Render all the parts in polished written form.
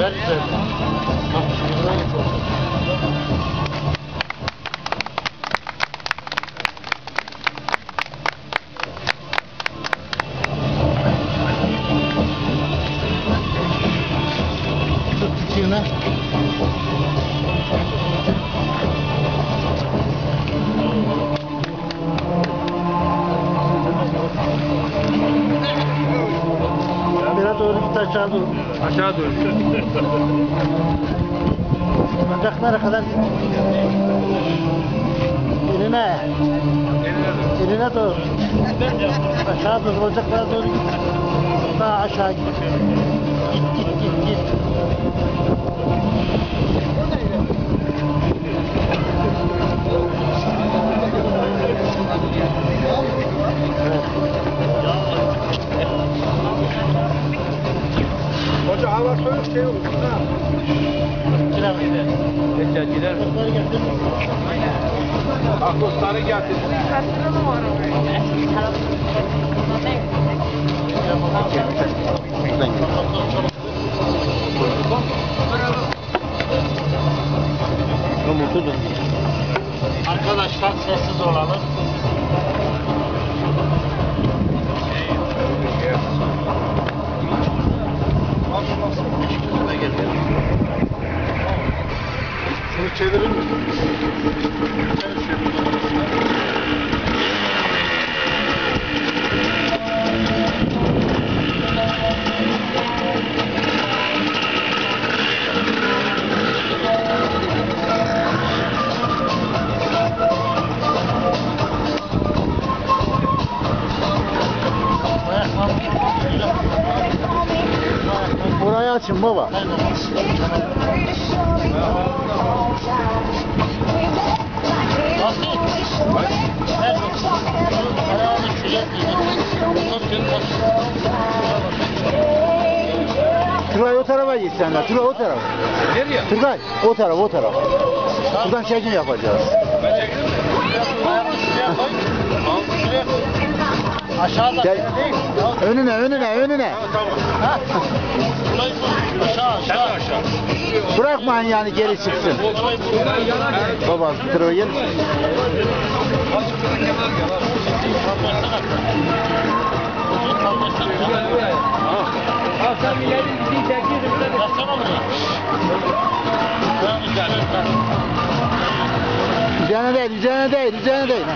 Ver üzerine. Bak şuraya git olsun. Tut küçüğüne. Biraz doğru git aşağı doğru. Aşağı doğru. Bacaklara kadar git. Eline. Eline doğru. Aşağı doğru, bacaklara doğru git. Daha aşağı git. Git. Evet. Hoca hava soğuk şey olur. Girer mi? Gider. Bacakları getir. Akosları getir. Arkadaşlar sessiz olalım. Şunu çevirir misin? Burayı açın baba. Turgay o tarafa git sen de. Turgay o tarafa. Nereye? Turgay o tarafa. Buradan çekim yapacağız. Ben çekilir mi? Aşağıda. Gel. Önüne. Tamam. Ha? Aşağı. Bırakmayın yani geri çıksın. Baba bu tarafa gel. Sen ileri bir çekir. Üzerine değil.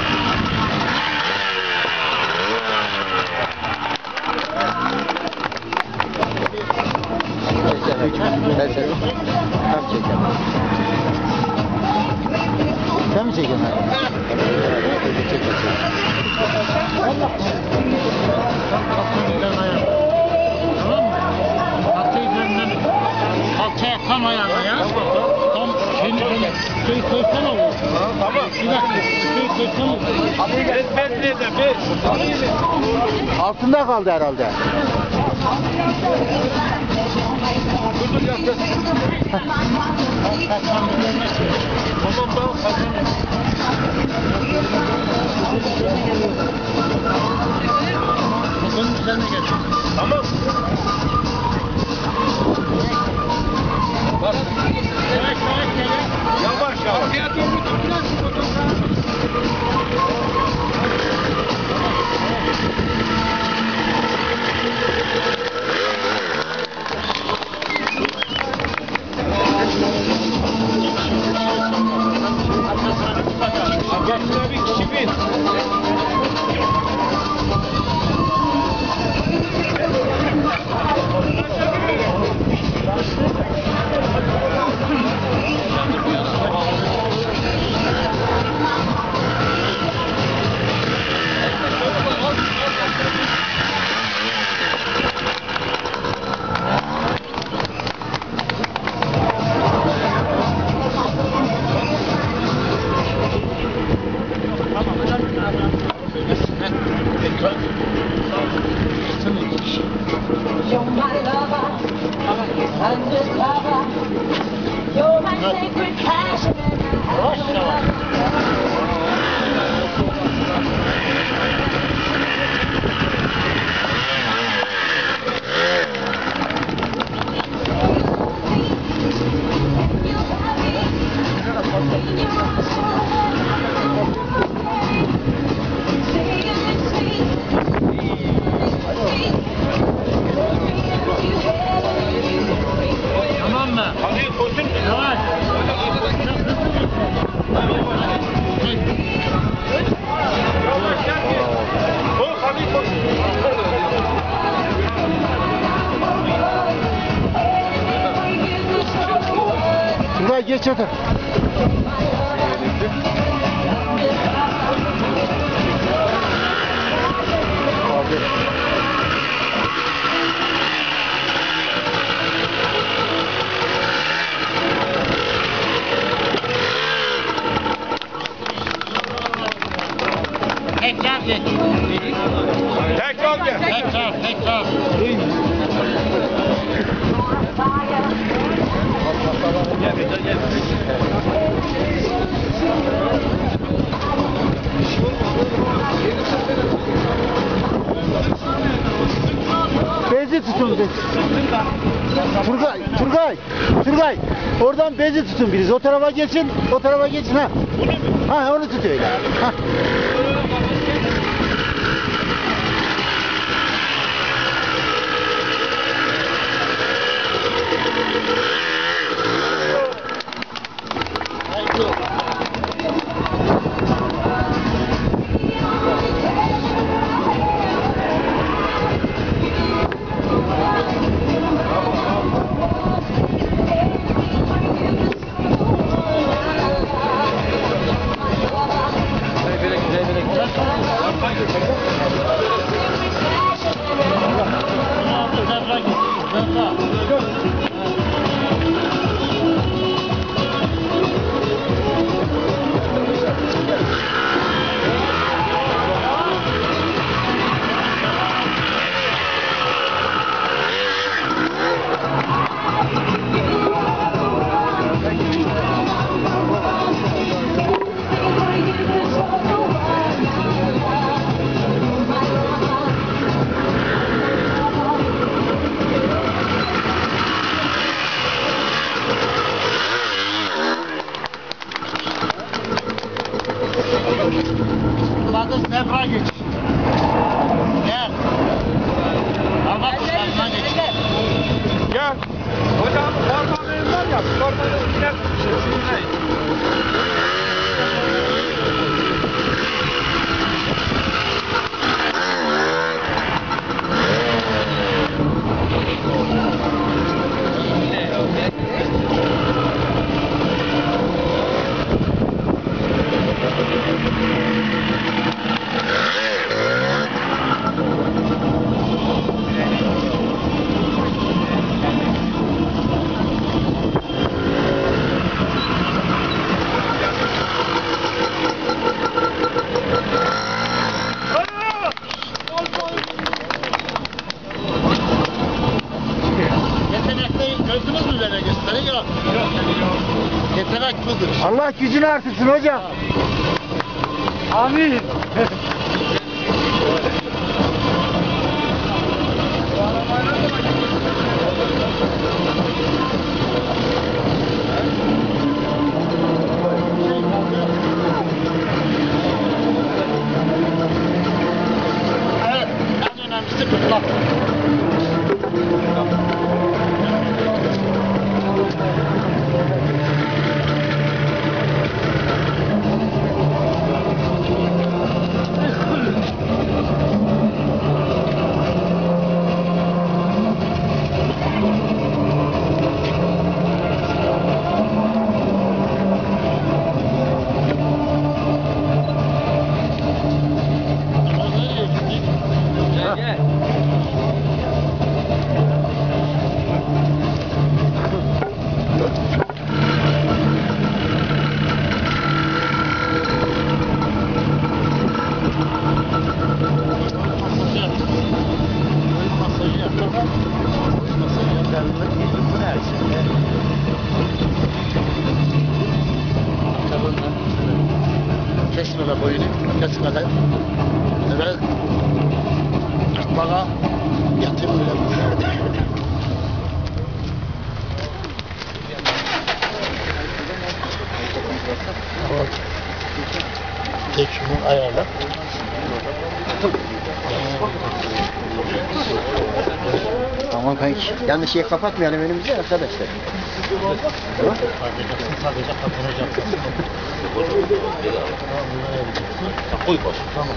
Sen mi çekiyorsun? Tamam mı? Kalçayı üzerinden kalçaya tam ayağına ya. Tam şeyi koysan olur. Tamam. Bir dakika. Şeyi koysan olur. Altında kaldı herhalde. Dur yapacağız. Tamam kazanırım. Bunun üzerine getir. Tamam. Bak. Yavaş. Arkaya doğru tutun. Arkasına bir kişi bin. You're my lover, undercover. You're my sacred passion, and I have no other. Turgay geç otur. Tekrar geç. Tekrar gel. Tekrar. Bezi tutun bezi. Turgay. Oradan bezi tutun birisi. O tarafa geçin. Ha. Ha onu tut öyle. Ha. Bakın zebra geç. Gel. Al bak kuşlarına geç. Gel. Hocam parmağını yap. Parmağını iner. Yetenekleri gözünüz üzerine gösterin yok. Yetenek budur. Allah gücünü artırsın hocam. Amin. Evet, en önemlisi kutlar. Kesmeden boyunu, kesmeden ve bana yatayım bile. Tek şunu ayarla. Tamam kanki. Yanlış şey kapatmayalım önümüzü arkadaşlar. Tamam. Sadece katılacaksın. Koy baş. Tamam.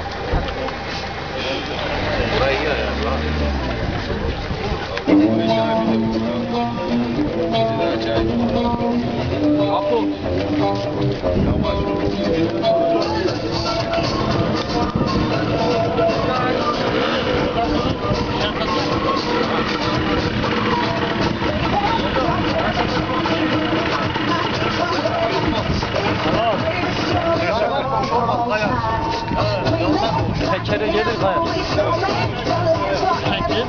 Burayı ayarla. Acayip. Tekere gelir kaya. Çekti.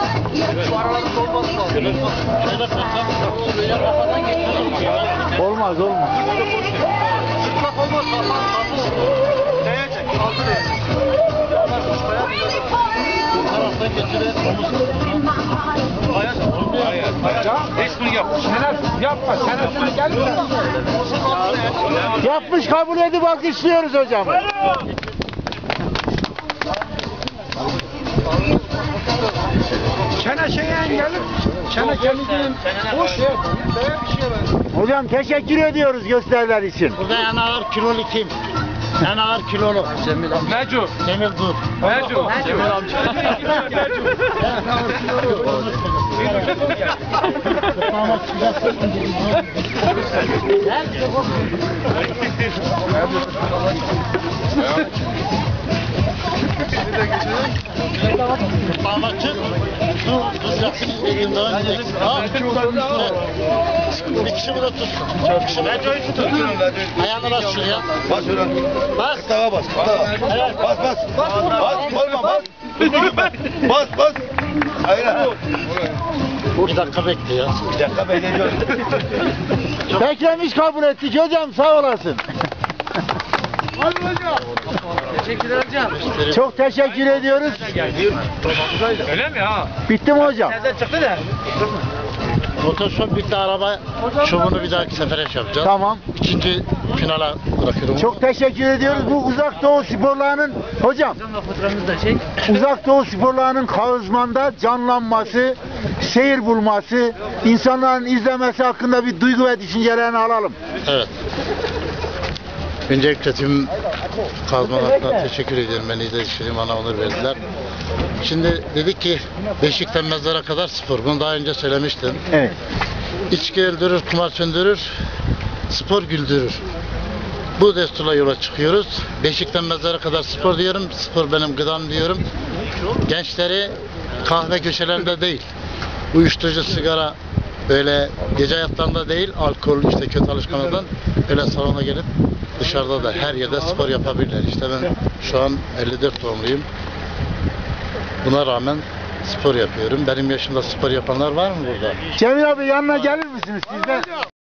Şöyle koysam. Böyle kafadan geçiyor. Olmaz olmaz. Çıplak olmaz. Neye çek? Altı değil. Bu taraftan geçirir. Resmini yap. Şeref yapma. Şerefine gelme. Yapmış kabul edip alkışlıyoruz hocam. Çene şeye engelim. Çene kendini boş yer. Böyle bir şey var. Hocam teşekkür ediyoruz gösteriler için. Burada en ağır kilolu kim? En ağır kilolu. Cemil amca. Mecu. Cemil dur. Mecu. Cemil amca. En ağır kilolu. Kutlamak çıkacaksın. Kutlamak için su tutacaksın istediğin zaman gideceksin. Bir kişi burada tutsun. Bir kişi Meco'yu tutun. Ayağını bas şuraya. Bas ulan. Bas. Gırtlağa bas. Gırtlağa. Bas bas. Bas. Olma bas. Bas bas. Aynen. Bir dakika bekle ya. Bir dakika bekliyoruz. Beklemiş kabul ettik hocam sağ olasın. Teşekkürler hocam. Çok teşekkür ediyoruz. Öyle mi ha? Bitti mi hocam? Nereden çıktı da? Motoşop bitti, araba şovunu bir dahaki sefere yapacağız. Tamam. İkinci finala bırakıyorum. Çok teşekkür ediyoruz. Bu Uzak Doğu sporlarının hocam Uzak Doğu sporlarının Kağızman'da canlanması, seyir bulması, insanların izlemesi hakkında bir duygu ve düşüncelerini alalım. Evet. Öncelikle tüm Kazman halkına teşekkür ediyorum. Beni izlediğim bana onur verdiler. Şimdi dedik ki Beşik'ten mezara kadar spor. Bunu daha önce söylemiştim. Evet. İçki öldürür, kumar söndürür, spor güldürür. Bu desturla yola çıkıyoruz. Beşik'ten mezara kadar spor diyorum. Spor benim gıdam diyorum. Gençleri kahve köşelerinde değil, uyuşturucu, sigara, böyle gece hayatlarında değil, alkol, işte kötü alışkanlıktan öyle salona gelip dışarıda da her yerde spor yapabilirler. İşte ben şu an 54 doğumluyum. Buna rağmen spor yapıyorum. Benim yaşımda spor yapanlar var mı burada? Cemil abi yanına gelir misiniz sizden?